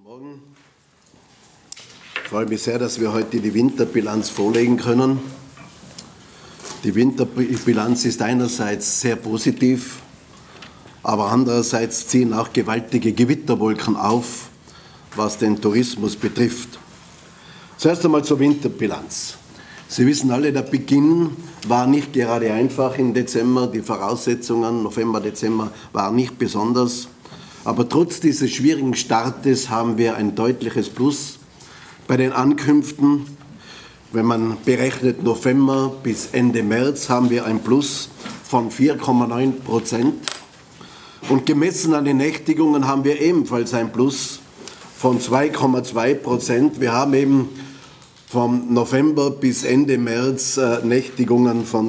Morgen. Ich freue mich sehr, dass wir heute die Winterbilanz vorlegen können. Die Winterbilanz ist einerseits sehr positiv, aber andererseits ziehen auch gewaltige Gewitterwolken auf, was den Tourismus betrifft. Zuerst einmal zur Winterbilanz. Sie wissen alle, der Beginn war nicht gerade einfach im Dezember. Die Voraussetzungen November, Dezember waren nicht besonders. Aber trotz dieses schwierigen Startes haben wir ein deutliches Plus bei den Ankünften. Wenn man berechnet November bis Ende März, haben wir ein Plus von 4,9%. Und gemessen an den Nächtigungen haben wir ebenfalls ein Plus von 2,2%. Wir haben eben vom November bis Ende März Nächtigungen von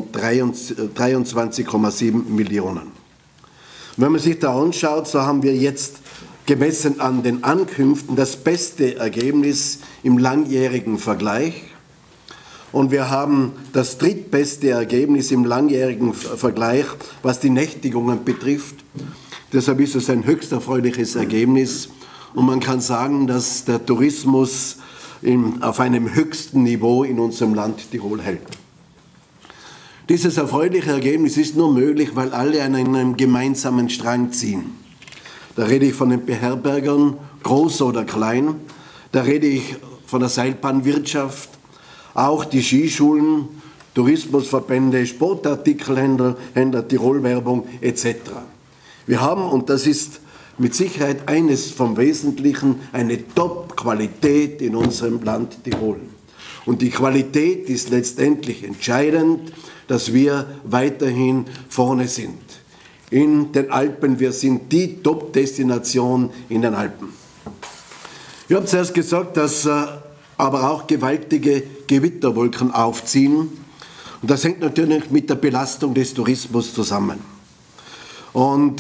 23,7 Millionen. Wenn man sich da anschaut, so haben wir jetzt gemessen an den Ankünften das beste Ergebnis im langjährigen Vergleich. Und wir haben das drittbeste Ergebnis im langjährigen Vergleich, was die Nächtigungen betrifft. Deshalb ist es ein höchst erfreuliches Ergebnis. Und man kann sagen, dass der Tourismus auf einem höchsten Niveau in unserem Land Tirol hält. Dieses erfreuliche Ergebnis ist nur möglich, weil alle an einem gemeinsamen Strang ziehen. Da rede ich von den Beherbergern, groß oder klein. Da rede ich von der Seilbahnwirtschaft, auch die Skischulen, Tourismusverbände, Sportartikelhändler, Tirol-Werbung etc. Wir haben, und das ist mit Sicherheit eines vom Wesentlichen, eine Top-Qualität in unserem Land Tirol. Und die Qualität ist letztendlich entscheidend, dass wir weiterhin vorne sind. In den Alpen, wir sind die Top-Destination in den Alpen. Ich habe zuerst gesagt, dass aber auch gewaltige Gewitterwolken aufziehen. Und das hängt natürlich mit der Belastung des Tourismus zusammen. Und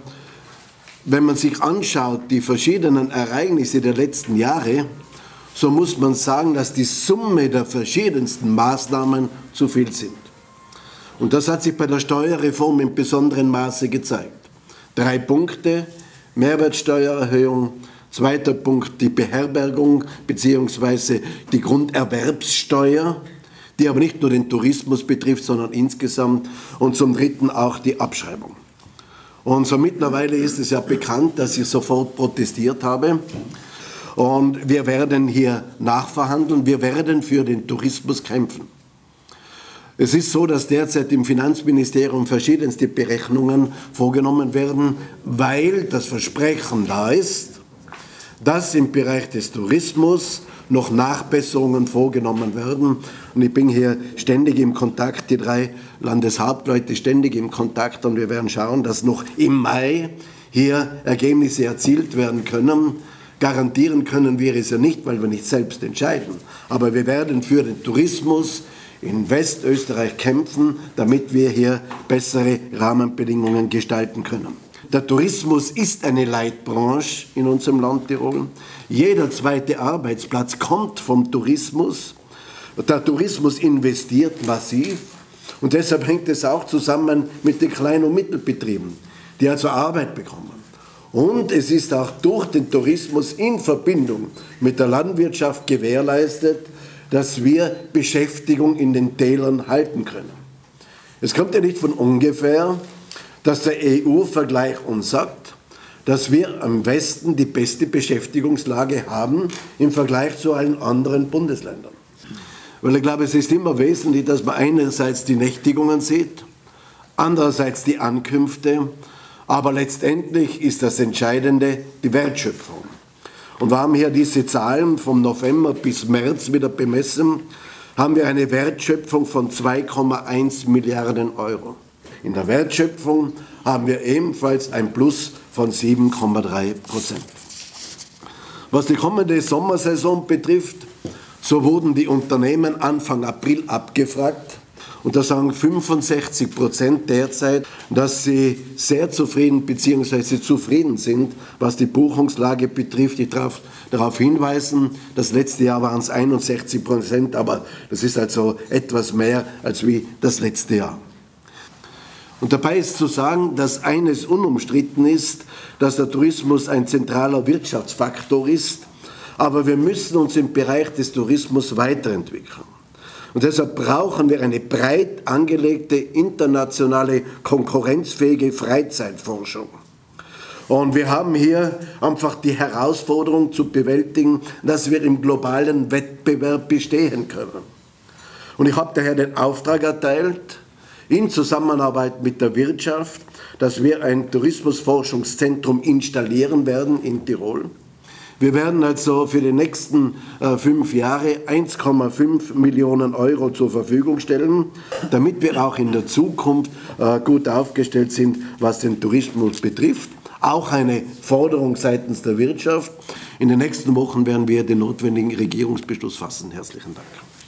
wenn man sich anschaut, die verschiedenen Ereignisse der letzten Jahre, so muss man sagen, dass die Summe der verschiedensten Maßnahmen zu viel sind. Und das hat sich bei der Steuerreform in besonderem Maße gezeigt. 3 Punkte, Mehrwertsteuererhöhung, 2. Punkt die Beherbergung bzw. die Grunderwerbssteuer, die aber nicht nur den Tourismus betrifft, sondern insgesamt, und zum 3. auch die Abschreibung. Und so mittlerweile ist es ja bekannt, dass ich sofort protestiert habe. Und wir werden hier nachverhandeln, wir werden für den Tourismus kämpfen. Es ist so, dass derzeit im Finanzministerium verschiedenste Berechnungen vorgenommen werden, weil das Versprechen da ist, dass im Bereich des Tourismus noch Nachbesserungen vorgenommen werden. Und ich bin hier ständig im Kontakt, die 3 Landeshauptleute ständig im Kontakt, und wir werden schauen, dass noch im Mai hier Ergebnisse erzielt werden können. Garantieren können wir es ja nicht, weil wir nicht selbst entscheiden. Aber wir werden für den Tourismus in Westösterreich kämpfen, damit wir hier bessere Rahmenbedingungen gestalten können. Der Tourismus ist eine Leitbranche in unserem Land Tirol. Jeder 2. Arbeitsplatz kommt vom Tourismus. Der Tourismus investiert massiv, und deshalb hängt es auch zusammen mit den Klein- und Mittelbetrieben, die also Arbeit bekommen. Und es ist auch durch den Tourismus in Verbindung mit der Landwirtschaft gewährleistet, dass wir Beschäftigung in den Tälern halten können. Es kommt ja nicht von ungefähr, dass der EU-Vergleich uns sagt, dass wir am Westen die beste Beschäftigungslage haben im Vergleich zu allen anderen Bundesländern. Weil ich glaube, es ist immer wesentlich, dass man einerseits die Nächtigungen sieht, andererseits die Ankünfte, aber letztendlich ist das Entscheidende die Wertschöpfung. Und wir haben hier diese Zahlen vom November bis März wieder bemessen, haben wir eine Wertschöpfung von 2,1 Milliarden Euro. In der Wertschöpfung haben wir ebenfalls ein Plus von 7,3%. Was die kommende Sommersaison betrifft, so wurden die Unternehmen Anfang April abgefragt. Und da sagen 65% derzeit, dass sie sehr zufrieden bzw. zufrieden sind, was die Buchungslage betrifft. Ich darf darauf hinweisen, das letzte Jahr waren es 61%, aber das ist also etwas mehr als wie das letzte Jahr. Und dabei ist zu sagen, dass eines unumstritten ist, dass der Tourismus ein zentraler Wirtschaftsfaktor ist, aber wir müssen uns im Bereich des Tourismus weiterentwickeln. Und deshalb brauchen wir eine breit angelegte, internationale, konkurrenzfähige Freizeitforschung. Und wir haben hier einfach die Herausforderung zu bewältigen, dass wir im globalen Wettbewerb bestehen können. Und ich habe daher den Auftrag erteilt, in Zusammenarbeit mit der Wirtschaft, dass wir ein Tourismusforschungszentrum installieren werden in Tirol. Wir werden also für die nächsten 5 Jahre 1,5 Millionen Euro zur Verfügung stellen, damit wir auch in der Zukunft gut aufgestellt sind, was den Tourismus betrifft. Auch eine Forderung seitens der Wirtschaft. In den nächsten Wochen werden wir den notwendigen Regierungsbeschluss fassen. Herzlichen Dank.